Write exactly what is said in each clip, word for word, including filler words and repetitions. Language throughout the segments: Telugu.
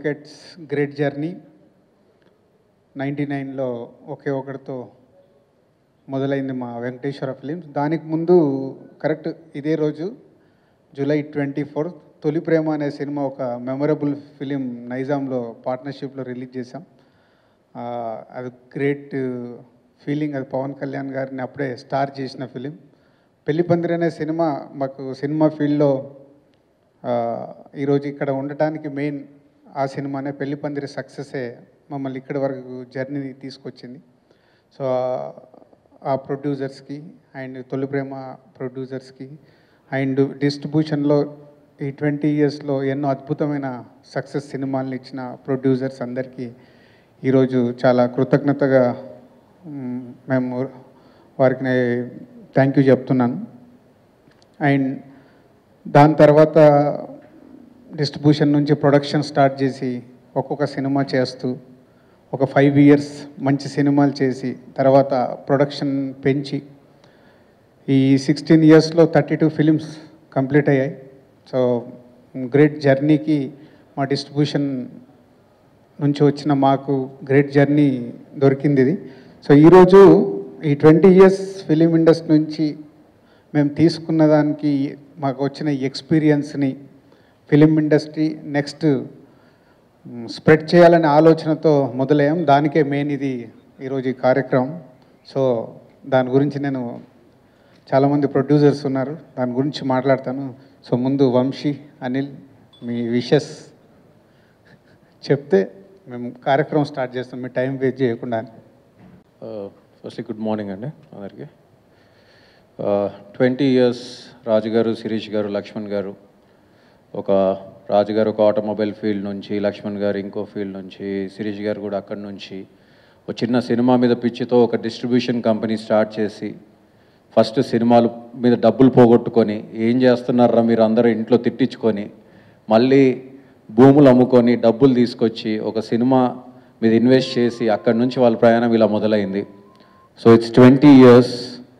డెకెట్స్ గ్రేట్ జర్నీ నైంటీ నైన్లో ఒకే ఒకటితో మొదలైంది మా వెంకటేశ్వర ఫిలిమ్స్. దానికి ముందు కరెక్ట్ ఇదే రోజు జూలై ట్వంటీ ఫోర్త్ తొలి ప్రేమ అనే సినిమా ఒక మెమరబుల్ ఫిలిం నైజాంలో పార్ట్నర్షిప్లో రిలీజ్ చేశాం. అది గ్రేట్ ఫీలింగ్. అది పవన్ కళ్యాణ్ గారిని అప్పుడే స్టార్ చేసిన ఫిలిం. పెళ్లి పందిరి అనే సినిమా మాకు సినిమా ఫీల్డ్లో ఈరోజు ఇక్కడ ఉండటానికి మెయిన్ ఆ సినిమానే. పెళ్లి పందిరి సక్సెసే మమ్మల్ని ఇక్కడి వరకు జర్నీ తీసుకొచ్చింది. సో ఆ ప్రొడ్యూసర్స్కి అండ్ తొలి ప్రేమ ప్రొడ్యూసర్స్కి అండ్ డిస్ట్రిబ్యూషన్లో ఈ ట్వంటీ ఇయర్స్లో ఎన్నో అద్భుతమైన సక్సెస్ సినిమాలను ఇచ్చిన ప్రొడ్యూసర్స్ అందరికీ ఈరోజు చాలా కృతజ్ఞతగా మేము వారికి థ్యాంక్ యూ చెప్తున్నాను. అండ్ దాని తర్వాత డిస్ట్రిబ్యూషన్ నుంచి ప్రొడక్షన్ స్టార్ట్ చేసి ఒక్కొక్క సినిమా చేస్తూ ఒక ఫైవ్ ఇయర్స్ మంచి సినిమాలు చేసి తర్వాత ప్రొడక్షన్ పెంచి ఈ సిక్స్టీన్ ఇయర్స్లో థర్టీ టూ ఫిలిమ్స్ కంప్లీట్ అయ్యాయి. సో గ్రేట్ జర్నీకి మా డిస్ట్రిబ్యూషన్ నుంచి వచ్చిన మాకు గ్రేట్ జర్నీ దొరికింది ఇది. సో ఈరోజు ఈ ట్వంటీ ఇయర్స్ ఫిలిం ఇండస్ట్రీ నుంచి మేము తీసుకున్న దానికి మాకు వచ్చిన ఎక్స్పీరియన్స్ని ఫిలిం ఇండస్ట్రీ నెక్స్ట్ స్ప్రెడ్ చేయాలనే ఆలోచనతో మొదలయ్యాం. దానికే మెయిన్ ఇది ఈరోజు ఈ కార్యక్రమం. సో దాని గురించి నేను చాలామంది ప్రొడ్యూసర్స్ ఉన్నారు, దాని గురించి మాట్లాడతాను. సో ముందు వంశీ, అనిల్ మీ విషెస్ చెప్తే మేము కార్యక్రమం స్టార్ట్ చేస్తాం, మీ టైం వేస్ట్ చేయకుండా. ఫస్ట్లీ గుడ్ మార్నింగ్ అండి అందరికీ. ట్వంటీ ఇయర్స్ రాజుగారు, శిరీష్ గారు, లక్ష్మణ్ గారు, ఒక రాజుగారు ఒక ఆటోమొబైల్ ఫీల్డ్ నుంచి, లక్ష్మణ్ గారు ఇంకో ఫీల్డ్ నుంచి, శిరీష్ గారు కూడా అక్కడి నుంచి ఒక చిన్న సినిమా మీద పిచ్చితో ఒక డిస్ట్రిబ్యూషన్ కంపెనీ స్టార్ట్ చేసి ఫస్ట్ సినిమాలు మీద డబ్బులు పోగొట్టుకొని ఏం చేస్తున్నారా మీరు అందరూ ఇంట్లో తిట్టించుకొని మళ్ళీ భూములు అమ్ముకొని డబ్బులు తీసుకొచ్చి ఒక సినిమా మీద ఇన్వెస్ట్ చేసి అక్కడి నుంచి వాళ్ళ ప్రయాణం ఇలా మొదలైంది. So it's twenty years.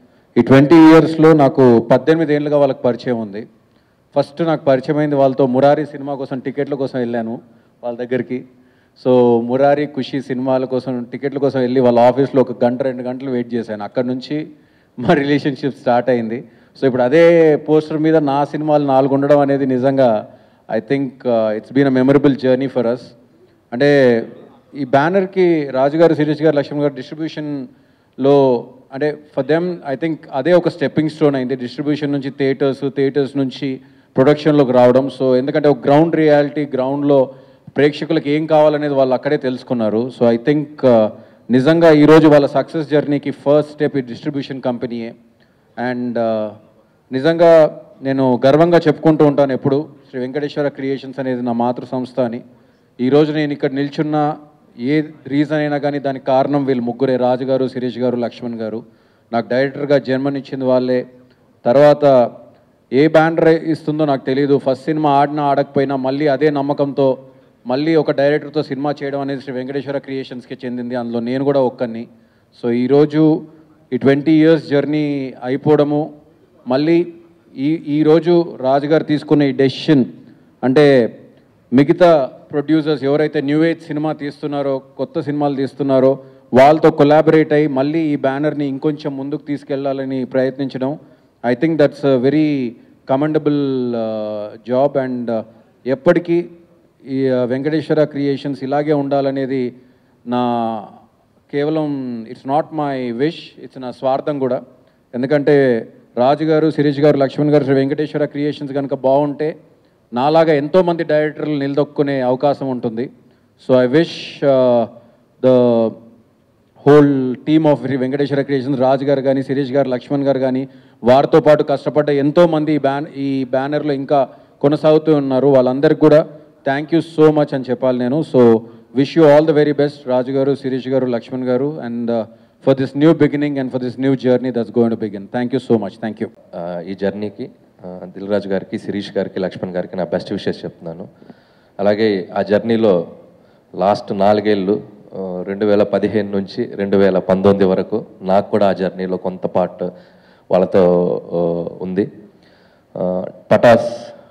ఈ ట్వంటీ ఇయర్స్లో నాకు పద్దెనిమిది ఏళ్ళుగా వాళ్ళకి పరిచయం ఉంది. ఫస్ట్ నాకు పరిచయం అయింది వాళ్ళతో మురారి సినిమా కోసం టికెట్ల కోసం వెళ్ళాను వాళ్ళ దగ్గరికి. సో మురారి, ఖుషి సినిమాల కోసం టికెట్ల కోసం వెళ్ళి వాళ్ళ ఆఫీస్లో ఒక గంట రెండు గంటలు వెయిట్ చేశాను. అక్కడి నుంచి మా రిలేషన్షిప్ స్టార్ట్ అయింది. సో ఇప్పుడు అదే పోస్టర్ మీద నా సినిమాలు నాలుగు ఉండడం అనేది నిజంగా I think it's been a memorable journey for us. అంటే ఈ బ్యానర్కి రాజుగారు, శిరీష్ గారు, లక్ష్మణ్ గారు డిస్ట్రిబ్యూషన్లో అంటే ఫర్ దెమ్ ఐ థింక్ అదే ఒక స్టెప్పింగ్ స్టోన్ అయింది. డిస్ట్రిబ్యూషన్ నుంచి థియేటర్స్, థియేటర్స్ నుంచి ప్రొడక్షన్లోకి రావడం. సో ఎందుకంటే ఒక గ్రౌండ్ రియాలిటీ, గ్రౌండ్లో ప్రేక్షకులకు ఏం కావాలనేది వాళ్ళు అక్కడే తెలుసుకున్నారు. సో ఐ థింక్ నిజంగా ఈరోజు వాళ్ళ సక్సెస్ జర్నీకి ఫస్ట్ స్టెప్ ఈ డిస్ట్రిబ్యూషన్ కంపెనీయే. అండ్ నిజంగా నేను గర్వంగా చెప్పుకుంటూ ఉంటాను ఎప్పుడు, శ్రీ వెంకటేశ్వర క్రియేషన్స్ అనేది నా మాతృ సంస్థ అని. ఈరోజు నేను ఇక్కడ నిల్చున్న ఏ రీజన్ అయినా కానీ దానికి కారణం వీళ్ళు ముగ్గురే, రాజు గారు, శిరీష్ గారు, లక్ష్మణ్ గారు. నాకు డైరెక్టర్గా జన్మనిచ్చింది వాళ్ళే. తర్వాత ఏ బ్యానర్ ఇస్తుందో నాకు తెలియదు. ఫస్ట్ సినిమా ఆడినా ఆడకపోయినా మళ్ళీ అదే నమ్మకంతో మళ్ళీ ఒక డైరెక్టర్తో సినిమా చేయడం అనేది శ్రీ వెంకటేశ్వర క్రియేషన్స్కి చెందింది. అందులో నేను కూడా ఒక్కని. సో ఈరోజు ఈ ట్వంటీ ఇయర్స్ జర్నీ అయిపోవడము, మళ్ళీ ఈ ఈరోజు రాజుగారు తీసుకున్న ఈ డెసిషన్ అంటే మిగతా ప్రొడ్యూసర్స్ ఎవరైతే న్యూ ఏజ్ సినిమా తీస్తున్నారో, కొత్త సినిమాలు తీస్తున్నారో వాళ్ళతో కొలాబరేట్ అయ్యి మళ్ళీ ఈ బ్యానర్ని ఇంకొంచెం ముందుకు తీసుకెళ్లాలని ప్రయత్నించడం I think that's a very commendable job. And ఎప్పటికీ ఈ వెంకటేశ్వర క్రియేషన్స్ ఇలాగే ఉండాలనేది నా కేవలం it's not my wish, it's నా స్వార్థం కూడా. ఎందుకంటే రాజు గారు, శిరీష్ గారు, లక్ష్మణ్ గారు, శ్రీ వెంకటేశ్వర క్రియేషన్స్ కనుక బాగుంటే నాలాగా ఎంతోమంది డైరెక్టర్లు నిలదొక్కునే అవకాశం ఉంటుంది. So I wish the whole team of Venkateswara creations, Raju garu కానీ, శిరీష్ గారు, లక్ష్మణ్ గారు కానీ, వారితో పాటు కష్టపడ్డ ఎంతోమంది ఈ బ్యాన్ ఈ బ్యానర్లో ఇంకా కొనసాగుతూ ఉన్నారు. వాళ్ళందరికీ కూడా థ్యాంక్ యూ సో మచ్ అని చెప్పాలి నేను. So wish you all the very best Raju garu, Sirish garu, Laxman garu, and for this new beginning and for this new journey that's going to begin. Thank you so much. Thank you. ఈ జర్నీకి దిల్ రాజు గారికి, శిరీష్ గారికి, లక్ష్మణ్ గారికి నా బెస్ట్ విషెస్ చెప్తున్నాను. అలాగే ఆ జర్నీలో లాస్ట్ నాలుగేళ్ళు రెండు వేల పదిహేను నుంచి రెండు వేల పంతొమ్మిది వరకు నాకు కూడా ఆ జర్నీలో కొంత పార్ట్ వాళ్ళతో ఉంది. Pataas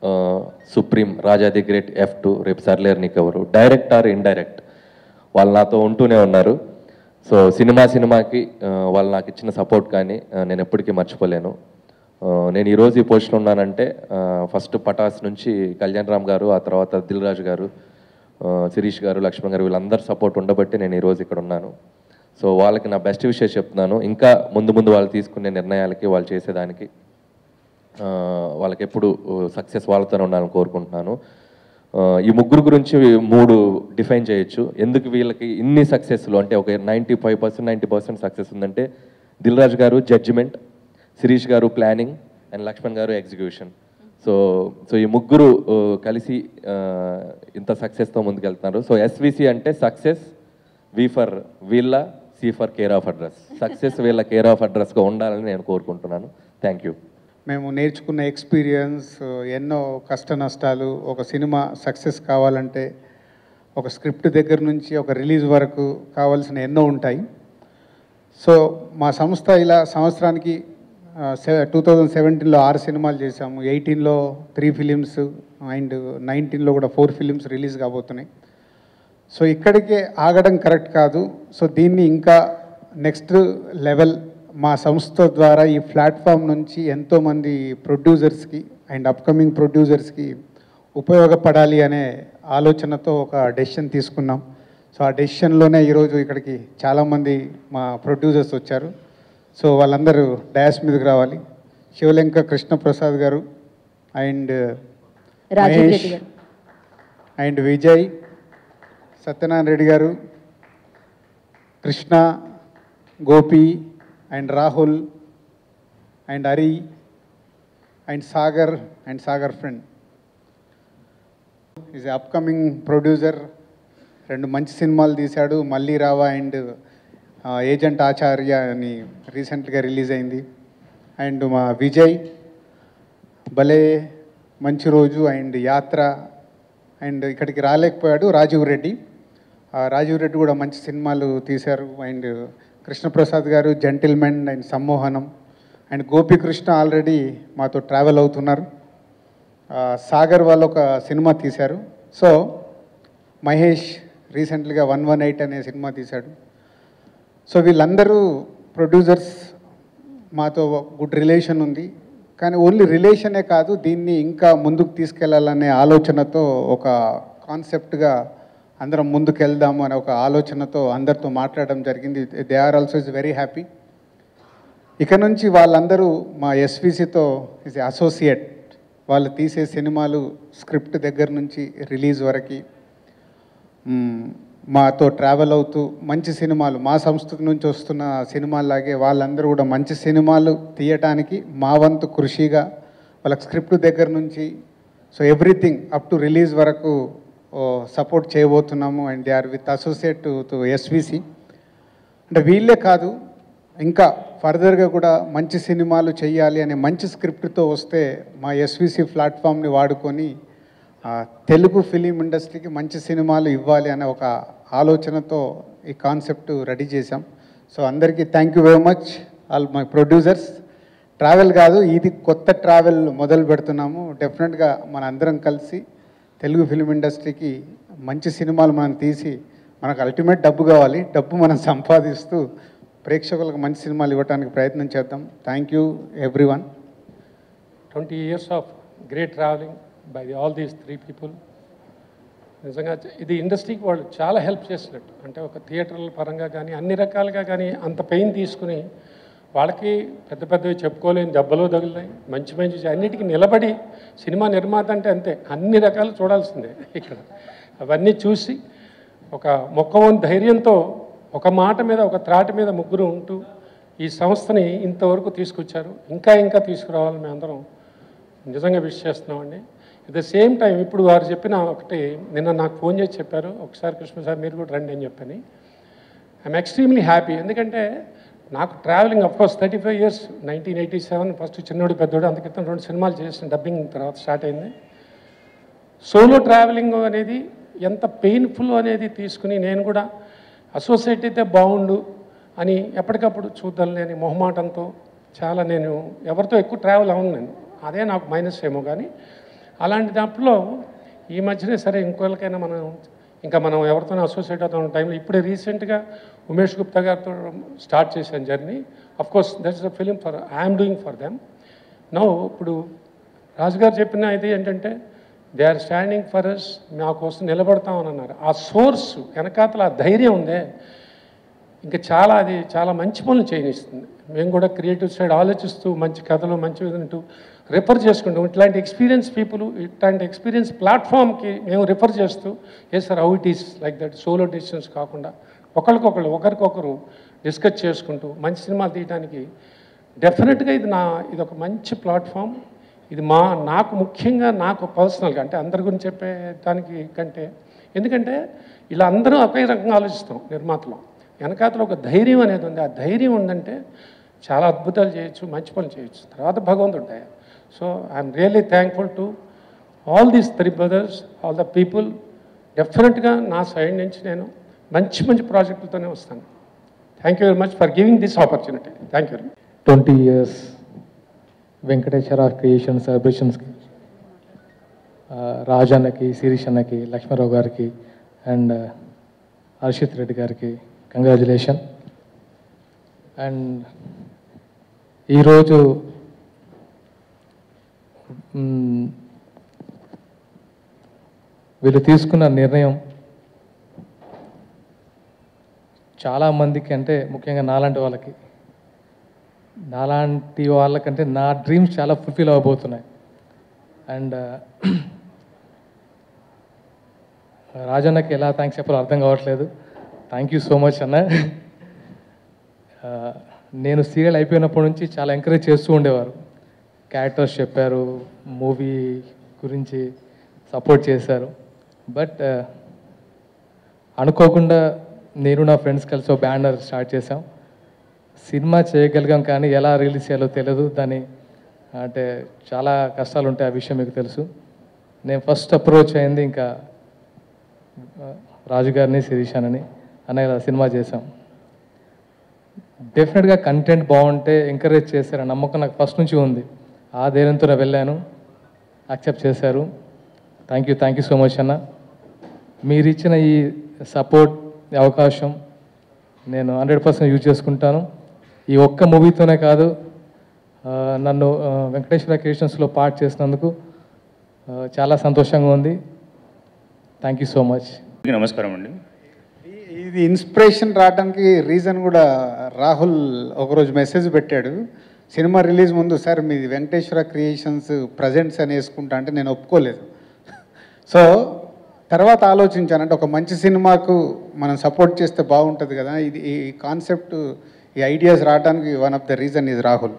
supreme, Raja the great, F two, రేపు సర్లేరు నీకెవరు, డైరెక్ట్ ఆర్ ఇండైరెక్ట్ వాళ్ళు నాతో ఉంటూనే ఉన్నారు. సో సినిమా సినిమాకి వాళ్ళు నాకు ఇచ్చిన సపోర్ట్ కానీ నేను ఎప్పటికీ మర్చిపోలేను. నేను ఈరోజు ఈ పొజిషన్ ఉన్నానంటే ఫస్ట్ పటాస్ నుంచి కళ్యాణ్ రామ్ గారు, ఆ తర్వాత దిల్ రాజు గారు, శిరీష్ గారు, లక్ష్మణ్ గారు వీళ్ళందరూ సపోర్ట్ ఉండబట్టి నేను ఈరోజు ఇక్కడ ఉన్నాను. సో వాళ్ళకి నా బెస్ట్ విషయం చెప్తున్నాను. ఇంకా ముందు ముందు వాళ్ళు తీసుకునే నిర్ణయాలకి, వాళ్ళు చేసేదానికి వాళ్ళకి ఎప్పుడు సక్సెస్ వాళ్ళతోనే ఉండాలని కోరుకుంటున్నాను. ఈ ముగ్గురు గురించి మూడు డిఫైన్ చేయొచ్చు. ఎందుకు వీళ్ళకి ఇన్ని సక్సెస్లు అంటే ఒక ninety five percent ninety percent success ఉందంటే దిల్ రాజు గారు జడ్జిమెంట్, శిరీష్ గారు ప్లానింగ్ అండ్ లక్ష్మణ్ గారు ఎగ్జిక్యూషన్. సో సో ఈ ముగ్గురు కలిసి ఇంత సక్సెస్తో ముందుకెళ్తున్నారు. సో ఎస్విసి అంటే సక్సెస్, వి ఫర్ వీళ్ళ, C for care of address. Success వీళ్ళ కేర్ ఆఫ్ అడ్రస్గా ఉండాలని నేను కోరుకుంటున్నాను. Thank you. మేము నేర్చుకున్న ఎక్స్పీరియన్స్, ఎన్నో కష్ట నష్టాలు, ఒక సినిమా సక్సెస్ కావాలంటే ఒక స్క్రిప్ట్ దగ్గర నుంచి ఒక రిలీజ్ వరకు కావాల్సిన ఎన్నో ఉంటాయి. సో మా సంస్థ ఇలా సంవత్సరానికి టూ థౌజండ్ సెవెంటీన్లో ఆరు సినిమాలు చేశాము, ఎయిటీన్లో త్రీ ఫిలిమ్స్ అండ్ నైన్టీన్లో కూడా ఫోర్ ఫిలిమ్స్ రిలీజ్ కాబోతున్నాయి. సో ఇక్కడికే ఆగడం కరెక్ట్ కాదు. సో దీన్ని ఇంకా నెక్స్ట్ లెవెల్ మా సంస్థ ద్వారా ఈ ప్లాట్ఫామ్ నుంచి ఎంతోమంది ప్రొడ్యూసర్స్కి అండ్ అప్కమింగ్ ప్రొడ్యూసర్స్కి ఉపయోగపడాలి అనే ఆలోచనతో ఒక డెసిషన్ తీసుకున్నాం. సో ఆ డెసిషన్లోనే ఈరోజు ఇక్కడికి చాలామంది మా ప్రొడ్యూసర్స్ వచ్చారు. సో వాళ్ళందరూ డయాస్ మీదకి రావాలి. Sivalanka Krishnaprasad garu and Mahesh and Vijay, Satyanarayana Reddy garu, Krishna, Gopi and Rahul and Hari and Sagar and Sagar friend is upcoming producer. రెండు మంచి సినిమాలు తీశాడు, మళ్ళీ రావా అండ్ ఏజెంట్ ఆచార్య అని రీసెంట్గా రిలీజ్ అయింది. అండ్ మా విజయ్ భలే, మంచి రోజు అండ్ యాత్ర అండ్ ఇక్కడికి రాలేకపోయాడు రాజీవ్ రెడ్డి. రాజీవ్ రెడ్డి కూడా మంచి సినిమాలు తీశారు. And Krishnaprasad garu gentleman and Sammohanam and Gopikrishna already మాతో ట్రావెల్ అవుతున్నారు. సాగర్ వాళ్ళు ఒక సినిమా తీశారు. సో మహేష్ రీసెంట్గా వన్ వన్ ఎయిట్ అనే సినిమా తీశాడు. సో వీళ్ళందరూ ప్రొడ్యూసర్స్, మాతో గుడ్ రిలేషన్ ఉంది. కానీ ఓన్లీ రిలేషనే కాదు, దీన్ని ఇంకా ముందుకు తీసుకెళ్లాలనే ఆలోచనతో ఒక కాన్సెప్ట్గా అందరం ముందుకు వెళ్దాము అనే ఒక ఆలోచనతో అందరితో మాట్లాడడం జరిగింది. They are also is very happy. ఇక నుంచి వాళ్ళందరూ మా ఎస్విసితో ఇస్ అసోసియేట్. వాళ్ళు తీసే సినిమాలు స్క్రిప్ట్ దగ్గర నుంచి రిలీజ్ వరకు మాతో ట్రావెల్ అవుతూ మంచి సినిమాలు, మా సంస్థ నుంచి వస్తున్న సినిమాలాగే వాళ్ళందరూ కూడా మంచి సినిమాలు తీయటానికి మా వంతు కృషిగా వాళ్ళకి స్క్రిప్ట్ దగ్గర నుంచి so everything up to release వరకు సపోర్ట్ చేయబోతున్నాము. And they are with associate to SVC. అంటే వీళ్ళే కాదు, ఇంకా ఫర్దర్గా కూడా మంచి సినిమాలు చేయాలి అనే మంచి స్క్రిప్ట్తో వస్తే మా ఎస్విసి ప్లాట్ఫామ్ని వాడుకొని తెలుగు ఫిలిం ఇండస్ట్రీకి మంచి సినిమాలు ఇవ్వాలి అనే ఒక ఆలోచనతో ఈ కాన్సెప్ట్ రెడీ చేశాం. సో అందరికీ thank you very much all my producers. Travel కాదు, ఇది కొత్త ట్రావెల్ మొదలు పెడుతున్నాము. డెఫినెట్గా మన అందరం కలిసి తెలుగు ఫిలిం ఇండస్ట్రీకి మంచి సినిమాలు మనం తీసి, మనకు అల్టిమేట్ డబ్బు కావాలి, డబ్బు మనం సంపాదిస్తూ ప్రేక్షకులకు మంచి సినిమాలు ఇవ్వడానికి ప్రయత్నం చేద్దాం. Thank you everyone. Twenty years of great travelling by all these three people. నిజంగా ఇది ఇండస్ట్రీకి వాళ్ళు చాలా హెల్ప్ చేసినట్టు. అంటే ఒక థియేటర్ల పరంగా కానీ అన్ని రకాలుగా కానీ అంత పెయిన్ తీసుకుని వాళ్ళకి పెద్ద పెద్దవి చెప్పుకోలేని దెబ్బలు తగిలినాయి, మంచి మంచి అన్నిటికీ నిలబడి సినిమా నిర్మాత అంటే అంతే, అన్ని రకాలు చూడాల్సిందే ఇక్కడ. అవన్నీ చూసి ఒక మొక్కవోని ధైర్యంతో ఒక మాట మీద ఒక త్రాటి మీద ముగ్గురు ఉంటూ ఈ సంస్థని ఇంతవరకు తీసుకొచ్చారు. ఇంకా ఇంకా తీసుకురావాలని మేము అందరం నిజంగా విష్ చేస్తున్నామండి. అట్ ద సేమ్ టైం ఇప్పుడు వారు చెప్పిన ఒకటి, నిన్న నాకు ఫోన్ చేసి చెప్పారు, ఒకసారి కృష్ణ సార్ మీరు కూడా రండి అని చెప్పని. I'm extremely happy. ఎందుకంటే నాకు travelling of course thirty five years nineteen eighty seven first చిన్నోడు పెద్దోడు అంత క్రితం రెండు సినిమాలు చేసిన డబ్బింగ్ తర్వాత స్టార్ట్ అయింది. సోలో ట్రావెలింగ్ అనేది ఎంత పెయిన్ఫుల్ అనేది తీసుకుని నేను కూడా అసోసియేట్ అయితే బాగుండు అని ఎప్పటికప్పుడు చూద్దాం లేని మొహమాటంతో చాలా నేను ఎవరితో ఎక్కువ ట్రావెల్ అవ్వను. నేను అదే నాకు మైనస్ ఏమో, కానీ అలాంటి దాంట్లో ఈ మధ్యనే సరే ఇంకోళ్ళకైనా మనం ఇంకా మనం ఎవరితోనో అసోసియేట్ అవుతున్న టైంలో ఇప్పుడే రీసెంట్గా ఉమేష్ గుప్తా గారితో స్టార్ట్ చేశాను journey. Of course that's a film for I'm doing for them no. ఇప్పుడు రాజుగారు చెప్పిన ఇది ఏంటంటే they are standing for us, మా కోసం నిలబడతామని అన్నారు. ఆ సోర్స్ వెనకాతల ఆ ధైర్యం ఉందే ఇంకా చాలా, అది చాలా మంచి పనులు చేయనిస్తుంది. మేము కూడా క్రియేటివ్ సైడ్ ఆలోచిస్తూ మంచి కథలు మంచి వింటూ రిఫర్ చేసుకుంటాం. ఇట్లాంటి ఎక్స్పీరియన్స్ పీపుల్, ఇట్లాంటి ఎక్స్పీరియన్స్ ప్లాట్ఫామ్కి మేము రిఫర్ చేస్తూ ఏ sir how it is like that solo decisions కాకుండా ఒకరికొకరు ఒకరికొకరు డిస్కస్ చేసుకుంటూ మంచి సినిమాలు తీయడానికి డెఫినెట్గా ఇది నా ఇది ఒక మంచి ప్లాట్ఫామ్. ఇది మా నాకు ముఖ్యంగా నాకు పర్సనల్గా అంటే అందరి గురించి చెప్పే దానికి కంటే, ఎందుకంటే ఇలా అందరూ ఒకే రకంగా ఆలోచిస్తాం నిర్మాతలు. వెనకాతలో ఒక ధైర్యం అనేది ఉంది. ఆ ధైర్యం ఉందంటే చాలా అద్భుతాలు చేయొచ్చు, మంచి పనులు చేయొచ్చు. తర్వాత భగవంతుడు దయ. So I'm really thankful to all these three brothers, all the people. డెఫినెట్గా నా సైడ్ నుంచి నేను మంచి మంచి ప్రాజెక్టులతోనే వస్తాను. Thank you very much for giving this opportunity. Thank you very much. Twenty years Venkateswara creation సెలబ్రేషన్స్కి రాజన్నకి, శిరీష్ అన్నకి, లక్ష్మణరావు గారికి అండ్ హర్షిత్ రెడ్డి గారికి కంగ్రాచులేషన్. అండ్ ఈరోజు వీళ్ళు తీసుకున్న నిర్ణయం చాలామందికి, అంటే ముఖ్యంగా నాలాంటి వాళ్ళకి నాలాంటి వాళ్ళకంటే నా డ్రీమ్స్ చాలా ఫుల్ఫిల్ అవ్వబోతున్నాయి. అండ్ రాజన్నకి ఎలా థ్యాంక్స్ చెప్పాలో అర్థం కావట్లేదు. థ్యాంక్ యూ సో మచ్ అన్న. నేను సీరియల్ అయిపోయినప్పటి నుంచి చాలా ఎంకరేజ్ చేస్తూ ఉండేవారు. క్యారెక్టర్స్ చెప్పారు, మూవీ గురించి సపోర్ట్ చేశారు. బట్ అనుకోకుండా నేను నా ఫ్రెండ్స్ కలిసి ఒక బ్యానర్ స్టార్ట్ చేసాం. సినిమా చేయగలిగాం కానీ ఎలా రిలీజ్ చేయాలో తెలియదు. దాని అంటే చాలా కష్టాలు ఉంటాయి, ఆ విషయం మీకు తెలుసు. నేను ఫస్ట్ అప్రోచ్ అయింది ఇంకా రాజుగారిని, శిరీషానని అనే సినిమా చేశాం. డెఫినెట్గా కంటెంట్ బాగుంటే ఎంకరేజ్ చేశారు నమ్మకం నాకు ఫస్ట్ నుంచి ఉంది. ఆ ధైర్యంతో వెళ్ళాను, యాక్సెప్ట్ చేశారు. Thank you thank you so much అన్న. మీరు ఇచ్చిన ఈ సపోర్ట్, అవకాశం నేను హండ్రెడ్ పర్సెంట్ యూజ్ చేసుకుంటాను. ఈ ఒక్క మూవీతోనే కాదు, నన్ను వెంకటేశ్వర క్రియేషన్స్లో పార్ట్ చేసినందుకు చాలా సంతోషంగా ఉంది. Thank you so much. నమస్కారం అండి. ఇది ఇన్స్పిరేషన్ రావడానికి రీజన్ కూడా రాహుల్ ఒకరోజు మెసేజ్ పెట్టాడు సినిమా రిలీజ్ ముందు, సార్ మీది వెంకటేశ్వర క్రియేషన్స్ ప్రజెంట్స్ అని వేసుకుంటా అంటే నేను ఒప్పుకోలేదు. సో తర్వాత ఆలోచించాను, అంటే ఒక మంచి సినిమాకు మనం సపోర్ట్ చేస్తే బాగుంటుంది కదా. ఇది ఈ కాన్సెప్ట్, ఈ ఐడియాస్ రావడానికి one of the reason is Rahul.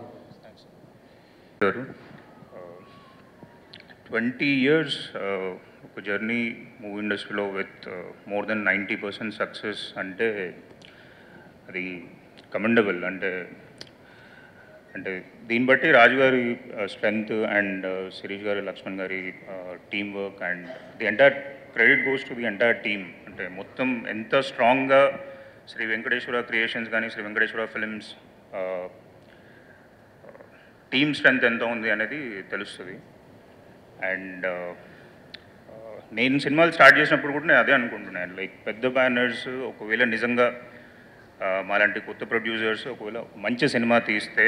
Twenty years ఒక జర్నీ మూవీ ఇండస్ట్రీలో with more than ninety percent success అంటే అది కమెండబుల్. అంటే అంటే దీన్ని బట్టి రాజు గారి స్ట్రెంగ్త్ అండ్ శిరీష్ గారి, లక్ష్మణ్ గారి team work and the entire credit goes to the entire team. అంటే మొత్తం ఎంత స్ట్రాంగ్గా శ్రీ వెంకటేశ్వర క్రియేషన్స్ కానీ Sri Venkateswara films team strength ఎంత ఉంది అనేది తెలుస్తుంది. అండ్ నేను సినిమాలు స్టార్ట్ చేసినప్పుడు కూడా నేను అదే అనుకుంటున్నాను, లైక్ పెద్ద బ్యానర్స్ ఒకవేళ నిజంగా మాలాంటి కొత్త ప్రొడ్యూసర్స్ ఒకవేళ మంచి సినిమా తీస్తే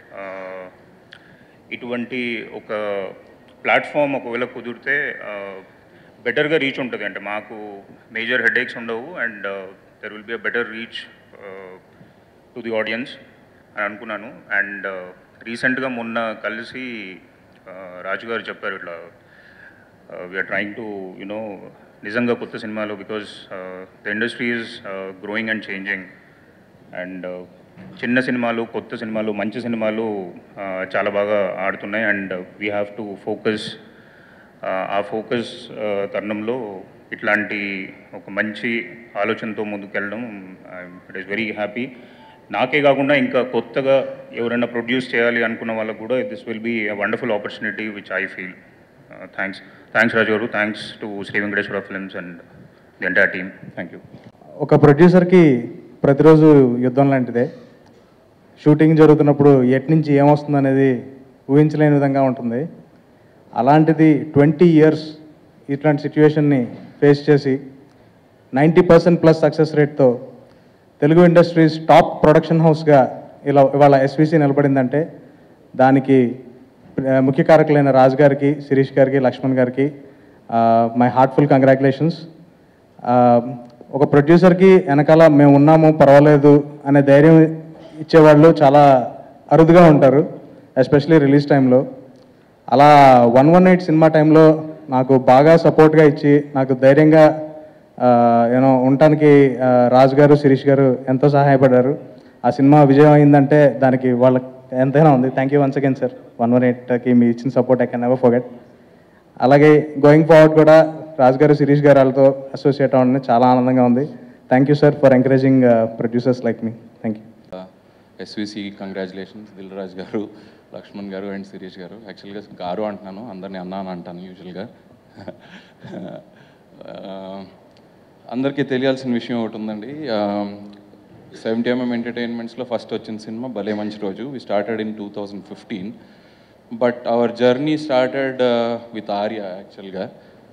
ఇటువంటి ఒక ప్లాట్ఫామ్ ఒకవేళ కుదిరితే బెటర్గా రీచ్ ఉంటుంది. అంటే మాకు మేజర్ హెడేక్స్ ఉండవు and there will be a better reach to the audience అని అనుకున్నాను. అండ్ రీసెంట్గా మొన్న కలిసి రాజు గారు చెప్పారు ఇట్లా వీఆర్ ట్రయింగ్ టు యునో నిజంగా కొత్త సినిమాలు, because the industry is growing and changing. And చిన్న సినిమాలు, కొత్త సినిమాలు, మంచి సినిమాలు చాలా బాగా ఆడుతున్నాయి. And we have to focus. ఆ ఫోకస్ తరుణంలో ఇట్లాంటి ఒక మంచి ఆలోచనతో ముందుకెళ్ళడం ఇట్ ఈస్ వెరీ హ్యాపీ. నాకే కాకుండా ఇంకా కొత్తగా ఎవరైనా ప్రొడ్యూస్ చేయాలి అనుకున్న వాళ్ళకు కూడా this will be a wonderful opportunity which I feel. Thanks thanks Raju garu, thanks to Sri Venkateswara films and the entire team. Thank you. ఒక ప్రొడ్యూసర్కి ప్రతిరోజు యుద్ధం లాంటిదే. షూటింగ్ జరుగుతున్నప్పుడు ఎటు నుంచి ఏమొస్తుంది అనేది ఊహించలేని విధంగా ఉంటుంది. అలాంటిది ట్వంటీ ఇయర్స్ ఇట్లాంటి సిచ్యువేషన్ని ఫేస్ చేసి నైంటీ పర్సెంట్ ప్లస్ సక్సెస్ రేట్తో తెలుగు ఇండస్ట్రీస్ టాప్ ప్రొడక్షన్ హౌస్గా ఇలా ఇవాళ ఎస్విసి నిలబడిందంటే దానికి ముఖ్య కారకులైన రాజు గారికి, శిరీష్ గారికి, లక్ష్మణ్ గారికి మై హార్ట్ఫుల్ కంగ్రాచులేషన్స్. ఒక ప్రొడ్యూసర్కి వెనకాల మేము ఉన్నాము పర్వాలేదు అనే ధైర్యం ఇచ్చేవాళ్ళు చాలా అరుదుగా ఉంటారు, ఎస్పెషలీ రిలీజ్ టైంలో. అలా వన్ వన్ ఎయిట్ సినిమా టైంలో నాకు బాగా సపోర్ట్గా ఇచ్చి నాకు ధైర్యంగా యూనో ఉండటానికి రాజు గారు, శిరీష్ గారు ఎంతో సహాయపడ్డారు. ఆ సినిమా విజయం అయిందంటే దానికి వాళ్ళకి ఎంతైనా ఉంది. Thank you once again sir. One one ఎయిట్కి మీ ఇచ్చిన support I can never forget. అలాగే గోయింగ్ ఫార్వర్డ్ కూడా రాజు గారు, శిరీష్ గారు వాళ్ళతో అసోసియేట్ అవ్వడం చాలా ఆనందంగా ఉంది. Thank you sir for encouraging producers like me. Thank you. SVC congratulations Dil Raju గారు, లక్ష్మణ్ గారు అండ్ శిరీష్ గారు. యాక్చువల్గా గారు అంటున్నాను, అందరినీ అన్నా అని అంటాను యూజువల్గా. అందరికీ తెలియాల్సిన విషయం ఒకటి ఉందండి. సెవెంటీ ఎంఎం ఎంటర్టైన్మెంట్స్లో ఫస్ట్ వచ్చిన సినిమా భలే మంచి రోజు. We started in two thousand fifteen, but our journey started with Arya. యాక్చువల్గా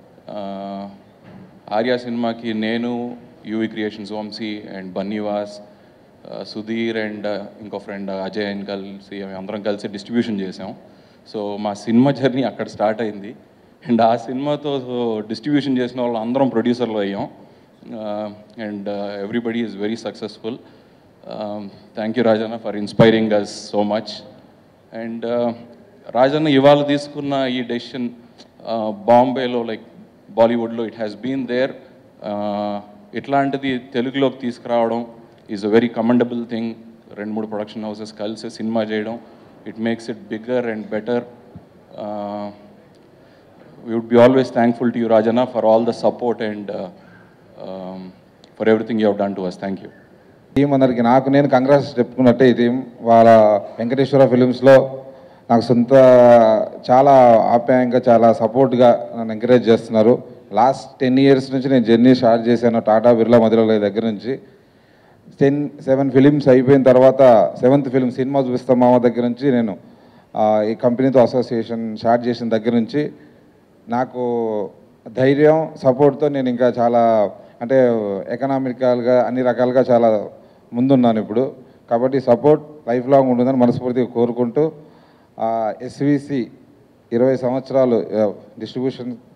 ఆర్య సినిమాకి నేను, UV creations Vamsi and Bunny Vas, Sudheer and ఇంకో ఫ్రెండ్ అజయ్ అని కలిసి అందరం కలిసి డిస్ట్రిబ్యూషన్ చేసాం. సో మా సినిమా జర్నీ అక్కడ స్టార్ట్ అయింది. అండ్ ఆ సినిమాతో డిస్ట్రిబ్యూషన్ చేసిన వాళ్ళు అందరం ప్రొడ్యూసర్లు అయ్యాం. And everybody is very successful. Thank you Rajanna for inspiring us so much. And Rajanna ఇవాళ తీసుకున్న ఈ డెసిషన్ బాంబేలో లైక్ బాలీవుడ్లో ఇట్ హ్యాస్ బీన్ దేర్. ఇట్లాంటిది తెలుగులోకి తీసుకురావడం is a very commendable thing. రెండు మూడు ప్రొడక్షన్ హౌసెస్ కలిసి సినిమా చేయడం, it makes it bigger and better. We would be always thankful to you, Rajana, for all the support and uh, um, for everything you have done to us. Thank you. Team అందరికి నాకు నేను కంగ్రాట్స్ చెప్పుకున్నట్టే ఈ టీం వాళ్ళ వెంకటేశ్వర ఫిలిమ్స్లో నాకు సొంత చాలా ఆప్యాయంగా చాలా సపోర్ట్గా నన్ను ఎంకరేజ్ చేస్తున్నారు. లాస్ట్ టెన్ ఇయర్స్ నుంచి నేను జర్నీ స్టార్ట్ చేశాను టాటా బిర్లా మధురల దగ్గర నుంచి. టెన్ సెవెన్ ఫిలిమ్స్ అయిపోయిన తర్వాత సెవెంత్ ఫిలిం సినిమా చూపిస్తాం మామ దగ్గర నుంచి నేను ఈ కంపెనీతో అసోసియేషన్ స్టార్ట్ చేసిన దగ్గర నుంచి నాకు ధైర్యం సపోర్ట్తో నేను ఇంకా చాలా అంటే ఎకనామికల్గా అన్ని రకాలుగా చాలా ముందున్నాను ఇప్పుడు. కాబట్టి సపోర్ట్ లైఫ్ లాంగ్ ఉంటుందని మనస్ఫూర్తిగా కోరుకుంటూ ఎస్విసి ఇరవై సంవత్సరాలు డిస్ట్రిబ్యూషన్